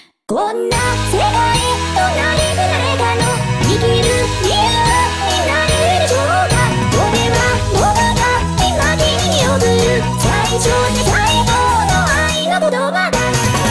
こんな世界隣で誰かの生きる理由になれるでしょうか。これは僕が今君に送る最初で最後の愛の言葉だ。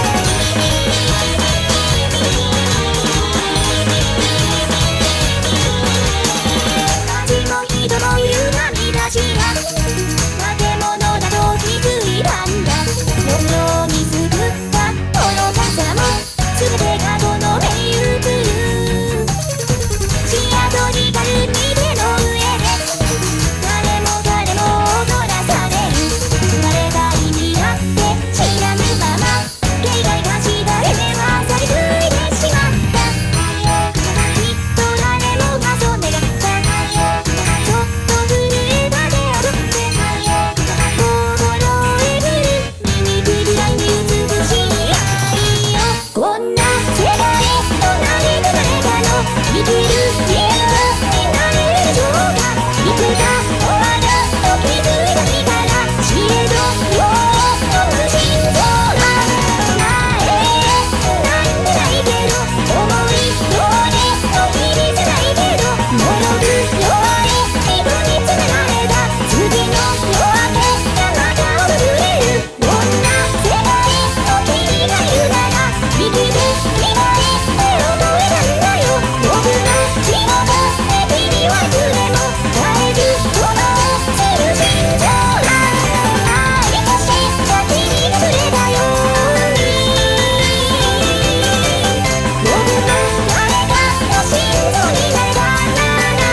風も人もいる涙しが建物だと気づいたんだ。心に救った愚かさも全て過去の名物。シアトリカルに手の上で誰も彼も踊らされる。生まれた意味だって知らぬまま警戒がした夢は去りついてしまった。きっと誰もがそう願った。ちょっと震えた手を取って心へ来る醜いぐらいに美しい愛よ。こんな世界隣で誰かの生きる理由になれるでしょうか。いつか終わると気づいた日から死へとよう無心そうな前なんてないけど思い通りの日々じゃないけど脆く弱い自分に詰められた次の夜明けがまた訪れる。こんな世界の君がいるなら生きてみたいって思えたんだよ。僕の仕事で君はいつでも絶えず鼓動する心臓だ。愛とした君がくれたように僕も誰かの心臓になれたんだな。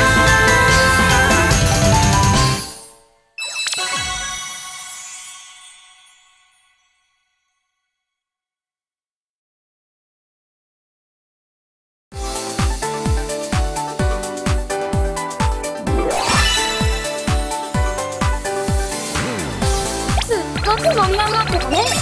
すっごく盛り上がってたね。